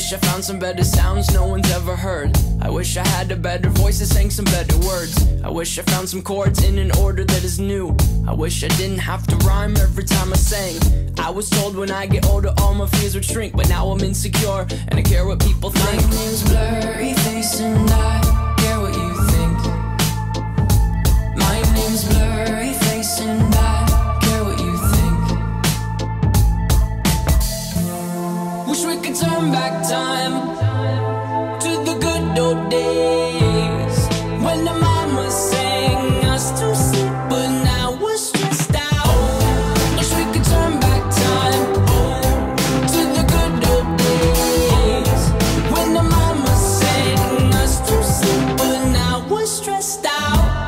wish I found some better sounds no one's ever heard. I wish I had a better voice that sang some better words. I wish I found some chords in an order that is new. I wish I didn't have to rhyme every time I sang. I was told when I get older all my fears would shrink, but now I'm insecure and I care what people think. My name's Blurryface and I care what you think. My name's Blurryface and I care what you think. Wish we could turn back time to the good old days when the mama sang us to sleep, but now we're stressed out. Wish we could turn back time to the good old days when the mama sang us to sleep, but now we're stressed out.